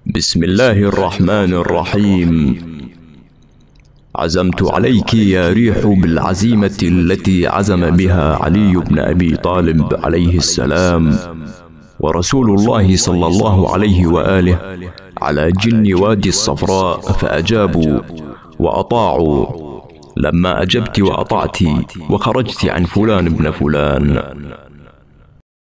بسم الله الرحمن الرحيم. عزمت عليك يا ريح بالعزيمة التي عزم بها علي بن أبي طالب عليه السلام ورسول الله صلى الله عليه وآله على جن وادي الصفراء، فأجابوا وأطاعوا. لما أجبت وأطعت وخرجت عن فلان ابن فلان